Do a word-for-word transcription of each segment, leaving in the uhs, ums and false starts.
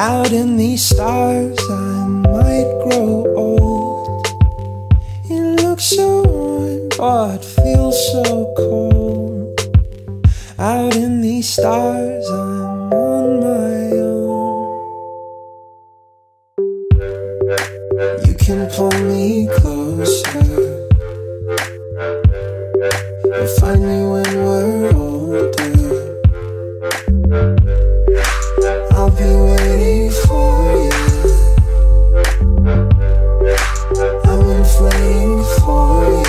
Out in these stars I might grow old. It looks so warm but feels so cold. Out in these stars I'm on my own. You can pull me closer and find me when we're older. I'll be waiting for you. I'm inflating for you.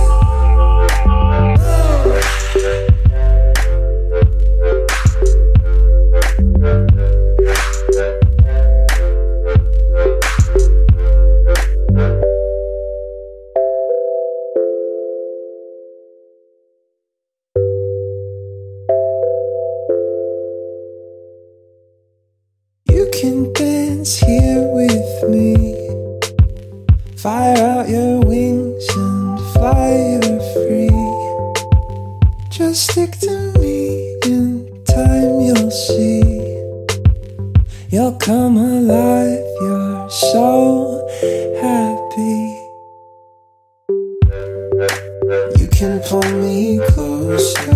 You can dance here with me. Fire out your wings and fly, you're free. Just stick to me, in time you'll see. You'll come alive, you're so happy. You can pull me closer